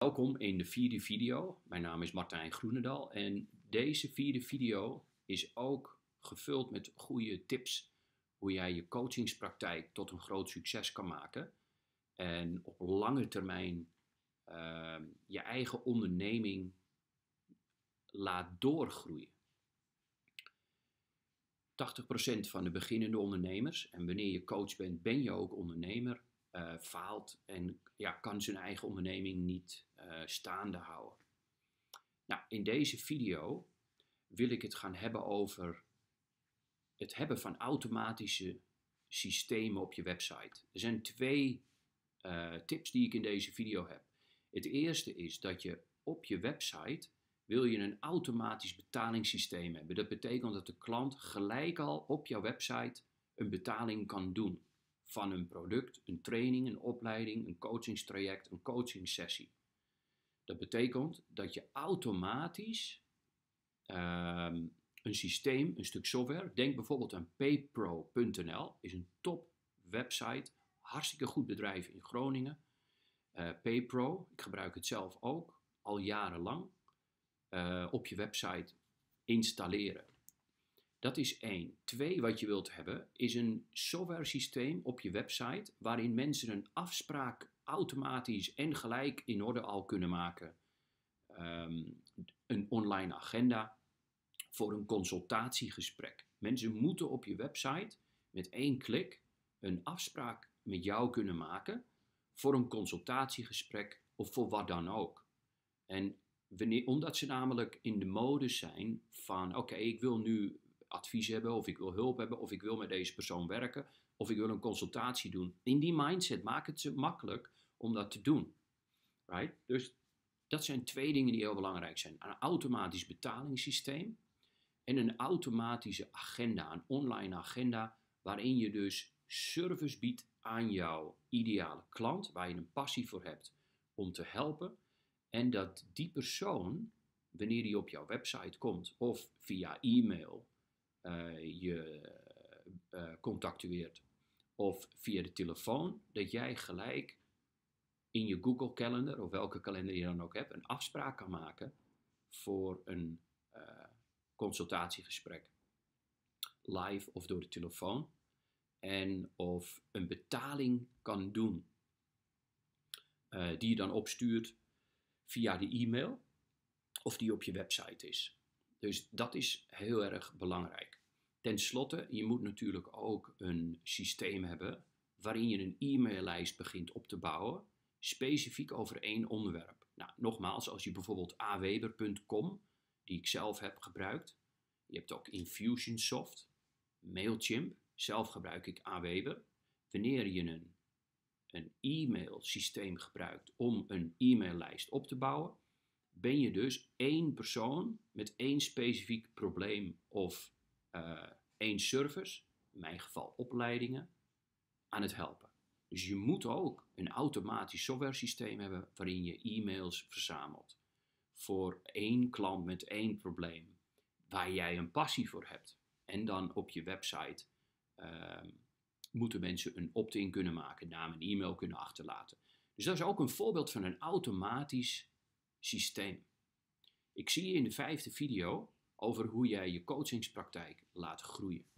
Welkom in de vierde video. Mijn naam is Martijn Groenendal en deze vierde video is ook gevuld met goede tips hoe jij je coachingspraktijk tot een groot succes kan maken en op lange termijn je eigen onderneming laat doorgroeien. 80% van de beginnende ondernemers, en wanneer je coach bent, ben je ook ondernemer, faalt en kan zijn eigen onderneming niet staande houden. Nou, in deze video wil ik het gaan hebben over het hebben van automatische systemen op je website. Er zijn twee tips die ik in deze video heb. Het eerste is dat je op je website wil je een automatisch betalingssysteem hebben. Dat betekent dat de klant gelijk al op jouw website een betaling kan doen. Van een product, een training, een opleiding, een coachingstraject, een coachingsessie. Dat betekent dat je automatisch een systeem, een stuk software, denk bijvoorbeeld aan paypro.nl, is een top website, hartstikke goed bedrijf in Groningen. Paypro, ik gebruik het zelf ook, al jarenlang, op je website installeren. Dat is 1. 2, wat je wilt hebben, is een software systeem op je website waarin mensen een afspraak automatisch en gelijk in orde al kunnen maken. Een online agenda voor een consultatiegesprek. Mensen moeten op je website met 1 klik een afspraak met jou kunnen maken voor een consultatiegesprek of voor wat dan ook. En omdat ze namelijk in de modus zijn van oké, ik wil nu advies hebben, of ik wil hulp hebben, of ik wil met deze persoon werken, of ik wil een consultatie doen. In die mindset maakt het ze makkelijk om dat te doen. Right? Dus dat zijn 2 dingen die heel belangrijk zijn. Een automatisch betalingssysteem en een automatische agenda, een online agenda, waarin je dus service biedt aan jouw ideale klant, waar je een passie voor hebt om te helpen. En dat die persoon, wanneer die op jouw website komt, of via e-mail je contactueert, of via de telefoon, dat jij gelijk in je Google Calendar, of welke kalender je dan ook hebt, een afspraak kan maken voor een consultatiegesprek. Live of door de telefoon. En of een betaling kan doen. Die je dan opstuurt via de e-mail. Of die op je website is. Dus dat is heel erg belangrijk. Ten slotte, je moet natuurlijk ook een systeem hebben waarin je een e-maillijst begint op te bouwen, specifiek over 1 onderwerp. Nou, nogmaals, als je bijvoorbeeld aweber.com, die ik zelf heb gebruikt, je hebt ook Infusionsoft, Mailchimp, zelf gebruik ik Aweber. Wanneer je een e-mail systeem gebruikt om een e-maillijst op te bouwen, ben je dus 1 persoon met 1 specifiek probleem of 1 service, in mijn geval opleidingen, aan het helpen. Dus je moet ook een automatisch software systeem hebben waarin je e-mails verzamelt. Voor 1 klant met 1 probleem, waar jij een passie voor hebt. En dan op je website moeten mensen een opt-in kunnen maken, naam en e-mail kunnen achterlaten. Dus dat is ook een voorbeeld van een automatisch systeem. Ik zie je in de 5e video over hoe jij je coachingspraktijk laat groeien.